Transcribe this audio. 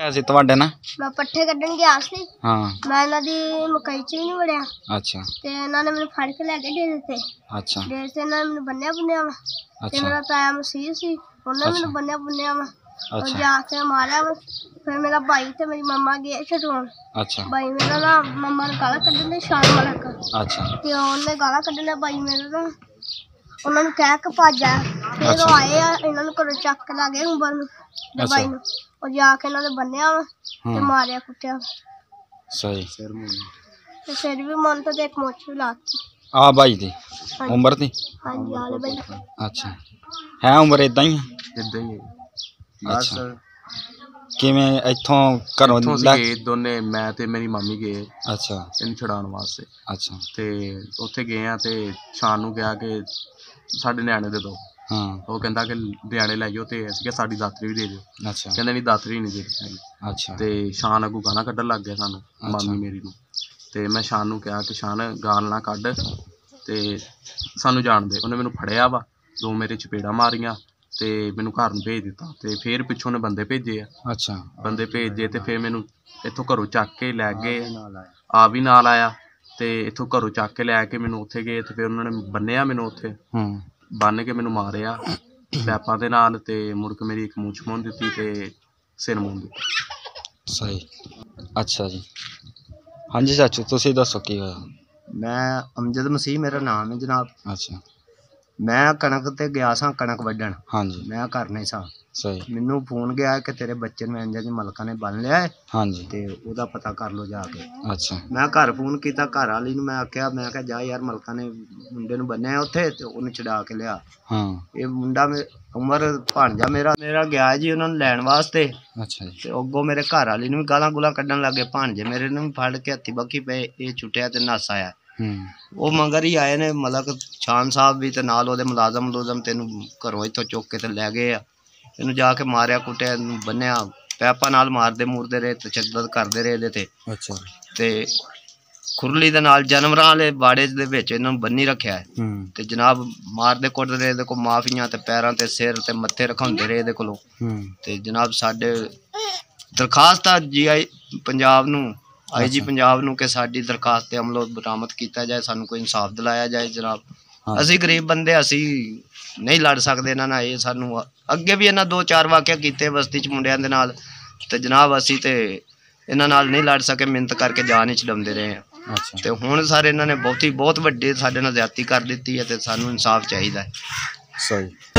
ਹੋਇਆ ਸੀ ਤੁਹਾਡੇ ਨਾਲ? ਮੈਂ ਪੱਠੇ ਕੱਢਣ ਗਿਆ ਸੀ। ਹਾਂ। ਮੈਂ ਇਹਨਾਂ ਦੀ ਮਕਈ 'ਚ ਵੀ ਨਹੀਂ ਵੜਿਆ। ਅੱਛਾ। ਤੇ ਇਹਨਾਂ ਨੇ ਮੈਨੂੰ ਫੜ ਕੇ ਲੈ ਕੇ ਡੇਰੇ ਤੇ। ਅੱਛਾ। ਡੇਰੇ ਤੇ ਇਹਨਾਂ ਨੇ ਮੈਨੂੰ ਬੰਨਿਆ ਵਾ। ਤੇ ਮੇਰਾ ਤਾਇਆ ਮਸੀਹ ਸੀ, ਉਹਨੇ ਮੈਨੂੰ ਬੰਨਿਆ ਵਾ। ਉਹ ਜਾ ਕੇ ਮਾਰਿਆ ਵਾ। ਫਿਰ ਮੇਰਾ ਭਾਈ ਤੇ ਮੇਰੀ ਮੰਮਾ ਗਏ ਛਡਾਉਣ। ਅੱਛਾ। ਭਾਈ ਮੇਰਾ ਨਾ ਮੰਮਾ ਨੂੰ ਗਾਲਾਂ ਕੱਢਣ ਦੇ ਸ਼ਾਨ ਮਲਕ। ਅੱਛਾ। ਤੇ ਉਹਨੇ ਗਾਲਾਂ ਕੱਢਣਾ ਭਾਈ ਮੇਰੇ ਦਾ, ਉਹਨਾਂ ਨੂੰ ਕਹਿ ਕੇ ਭੱਜ ਆਇਆ। ਫਿਰ ਉਹ ਆਏ ਆ, ਇਹਨਾਂ ਨੂੰ ਘਰੋਂ ਚੱਕ ਕੇ ਲਾ ਗਏ ਉਂਬਰ ਨੂੰ ਤੇ ਭਾਈ ਨੂੰ। ਉਹ ਜਾ ਕੇ ਇਹਨਾਂ ਨੇ ਬੰਨਿਆ ਵਾ ਤੇ ਮਾਰਿਆ ਕੁੱਟਿਆ। ਸਹੀ। ਤੇ ਸਿਰ ਵੀ ਮਨ ਤੋਂ ਤੇ ਇੱਕ ਮੁੱਛ ਵੀ ਲਾਤੀ ਆ ਭਾਈ ਦੀ ਉਮਰ ਦੀ? ਹਾਂਜੀ ਆਲੇ ਭਾਈ। ਅੱਛਾ। ਹੈ ਉਮਰ ਇਦਾਂ ਹੀ? ਇਦਾਂ ਹੀ। ਅੱਛਾ। ਕਿਵੇਂ ਇੱਥੋਂ ਘਰੋਂ ਗਏ ਦੋਨੇ, ਮੈਂ ਤੇ ਮੇਰੀ ਮਾਮੀ ਗਏ। ਅੱਛਾ। ਇਹਨੂੰ ਛਡਾਉਣ ਵਾਸਤੇ। ਅੱਛਾ। ਤੇ ਉੱਥੇ ਗਏ ਆ ਤੇ ਸ਼ਾਨ ਨੂੰ ਕਿਹਾ ਕਿ ਸਾਡੇ ਨਿਆਣੇ ਦੇ ਦਿਓ। ਹਾਂ। ਉਹ ਕਹਿੰਦਾ ਕਿ ਨਿਆਣੇ ਲੈ ਜਾਓ ਤੇ ਅਸੀਂ ਕਿਹਾ ਸਾਡੀ ਦਾਤਰੀ ਵੀ ਦੇ ਦਿਓ। ਅੱਛਾ। ਕਹਿੰਦੇ ਨਹੀਂ ਦਾਤਰੀ ਨਹੀਂ ਦੇ। ਅੱਛਾ। ਤੇ ਸ਼ਾਨ ਅੱਗੋਂ ਗਾਣਾ ਕੱਢਣ ਲੱਗ ਗਿਆ ਸਾਨੂੰ, ਮਾਮੀ ਮੇਰੀ ਨੂੰ। ਤੇ ਮੈਂ ਸ਼ਾਨ ਨੂੰ ਕਿਹਾ ਕਿ ਸ਼ਾਨ ਗਾਲ ਨਾ ਕੱਢ ਤੇ ਸਾਨੂੰ ਜਾਣ ਦੇ। ਉਹਨੇ ਮੈਨੂੰ ਫੜਿਆ ਵਾ, 2 ਮੇਰੇ ਚਪੇੜਾਂ ਮਾਰੀਆਂ ਤੇ ਮੈਨੂੰ ਘਰ ਨੂੰ ਭੇਜ ਦਿੱਤਾ। ਤੇ ਫਿਰ ਪਿੱਛੋਂ ਨੇ ਬੰਦੇ ਭੇਜੇ ਆ। ਅੱਛਾ। ਬੰਦੇ ਭੇਜੇ ਤੇ ਫਿਰ ਮੈਨੂੰ ਇੱਥੋਂ ਘਰੋਂ ਚੱਕ ਕੇ ਲੈ ਗਏ। ਆ ਵੀ ਨਾਲ ਆਇਆ ਤੇ ਇੱਥੋਂ ਘਰੋਂ ਚੱਕ ਕੇ ਲੈ ਕੇ ਮੈਨੂੰ ਉੱਥੇ ਗਏ ਤੇ ਫਿਰ ਉਹਨਾਂ ਨੇ ਬੰਨਿਆ ਮੈਨੂੰ ਉੱਥੇ। ਬੰਨ ਕੇ ਮੈਨੂੰ ਮਾਰਿਆ ਪੈਪਾਂ ਦੇ ਨਾਲ ਤੇ ਮੁੜ ਕੇ ਮੇਰੀ ਇੱਕ ਮੂੰਛ ਮੁੰਨ ਦਿੱਤੀ ਤੇ ਸਿਰ ਮੁੰਨ ਦਿੱਤਾ। ਸਹੀ। ਅੱਛਾ ਜੀ। ਹਾਂਜੀ ਚਾਚੂ, ਤੁਸੀਂ ਦੱਸੋ ਕੀ ਹੋਇਆ? ਮੈਂ ਅਮਜਦ ਮਸੀਹ ਮੇਰਾ ਨਾਮ ਹੈ ਜਨਾਬ। ਅੱਛਾ। ਮੈਂ ਕਣਕ ਤੇ ਗਿਆ ਸਾਂ, ਕਣਕ ਵੱਢਣ। ਹਾਂਜੀ। ਮੈਂ ਘਰ ਨਹੀਂ ਸਾਂ। ਸਹੀ। ਮੈਨੂੰ ਫੋਨ ਗਿਆ ਕਿ ਤੇਰੇ ਬੱਚੇ ਨੂੰ ਇੰਜ ਦੀ ਮਲਕਾਂ ਨੇ ਬੰਨ ਲਿਆ ਹੈ। ਹਾਂਜੀ। ਤੇ ਉਹਦਾ ਪਤਾ ਕਰ ਲਓ ਜਾ ਕੇ। ਅੱਛਾ। ਮੈਂ ਮੈਂ ਘਰ ਫੋਨ ਕੀਤਾ, ਘਰ ਵਾਲੀ ਨੂੰ ਮੈਂ ਆਖਿਆ, ਮੈਂ ਕਿਹਾ ਜਾ ਯਾਰ ਮਲਕਾਂ ਨੇ ਮੁੰਡੇ ਨੂੰ ਬੰਨਿਆ ਉੱਥੇ ਤੇ ਉਹਨੂੰ ਛਡਾ ਕੇ ਲਿਆ। ਹਾਂ। ਇਹ ਮੁੰਡਾ ਉਮਰ ਭਾਣਜਾ ਮੇਰਾ ਗਿਆ ਜੀ ਉਹਨਾਂ ਨੂੰ ਲੈਣ ਵਾਸਤੇ। ਅੱਛਾ ਜੀ। ਤੇ ਅੱਗੋਂ ਮੇਰੇ ਘਰ ਵਾਲੀ ਨੂੰ ਵੀ ਗਾਲਾਂ ਗੁਲਾਂ ਕੱਢਣ ਲੱਗੇ। ਭਾਣਜੇ ਮੇਰੇ ਨੂੰ ਵੀ ਫੜ ਕੇ ਹੱਥੀ ਬੱਕੀ ਪਏ, ਇਹ ਛੁੱਟਿਆ ਤੇ ਨੱਸ ਆਇਆ। ਉਹ ਮਗਰ ਹੀ ਆਏ ਨੇ ਮਲਕ ਸ਼ਾਨ ਸਾਹਿਬ ਵੀ ਤੇ ਨਾਲ ਉਹਦੇ ਮੁਲਾਜ਼ਮ ਤੈਨੂੰ ਘਰੋਂ ਇੱਥੋਂ ਚੁੱਕ ਕੇ ਤੇ ਲੈ ਗਏ ਆ। ਇਹਨੂੰ ਜਾ ਕੇ ਮਾਰਿਆ ਕੁੱਟਿਆ, ਇਹਨੂੰ ਬੰਨਿਆ, ਪੈਪਾਂ ਨਾਲ ਮਾਰਦੇ ਮੂਰਦੇ ਰਹੇ, ਤਸ਼ੱਦਦ ਕਰਦੇ ਰਹੇ ਇਹਦੇ ਤੇ। ਅੱਛਾ। ਤੇ ਖੁਰਲੀ ਦੇ ਨਾਲ ਜਾਨਵਰਾਂ ਵਾਲੇ ਬਾੜੇ ਦੇ ਵਿੱਚ ਇਹਨਾਂ ਨੂੰ ਬੰਨੀ ਰੱਖਿਆ। ਤੇ ਜਨਾਬ ਮਾਰਦੇ ਕੁੱਟਦੇ ਰਹੇ, ਇਹਦੇ ਕੋਲ ਮਾਫੀਆਂ ਤੇ ਪੈਰਾਂ ਤੇ ਸਿਰ ਤੇ ਮੱਥੇ ਰਖਾਉਂਦੇ ਰਹੇ ਇਹਦੇ ਕੋਲੋਂ। ਤੇ ਜਨਾਬ ਸਾਡੇ ਦਰਖਾਸਤ ਆ GI ਪੰਜਾਬ ਨੂੰ, IG ਪੰਜਾਬ ਨੂੰ ਕਿ ਸਾਡੀ ਦਰਖਾਸਤ ਤੇ ਅਮਲ ਬਰਾਮਦ ਕੀਤਾ ਜਾਏ, ਸਾਨੂੰ ਕੋਈ ਇਨਸਾਫ ਦਿਲਾਇਆ ਜਾਏ ਜਨਾਬ। ਅਸੀਂ ਗਰੀਬ ਬੰਦੇ, ਅਸੀਂ ਨਹੀਂ ਲੜ ਸਕਦੇ ਇਹਨਾਂ ਨਾਲ। ਇਹ ਸਾਨੂੰ ਅੱਗੇ ਵੀ ਇਹਨਾਂ 2-4 ਵਾਕਿਆ ਕੀਤੇ ਬਸਤੀ 'ਚ ਮੁੰਡਿਆਂ ਦੇ ਨਾਲ ਤੇ ਜਨਾਬ ਅਸੀਂ ਤੇ ਇਹਨਾਂ ਨਾਲ ਨਹੀਂ ਲੜ ਸਕੇ, ਮਿਹਨਤ ਕਰਕੇ ਜਾਨ ਹੀ ਛਡਾਉਂਦੇ ਰਹੇ ਆ। ਤੇ ਹੁਣ ਸਾਰੇ ਇਹਨਾਂ ਨੇ ਬਹੁਤ ਵੱਡੇ ਸਾਡੇ ਨਾਲ ਜ਼ਿਆਦਤੀ ਕਰ ਦਿੱਤੀ ਹੈ ਤੇ ਸਾਨੂੰ ਇਨਸਾਫ ਚਾਹੀਦਾ ਹੈ। ਸਹੀ।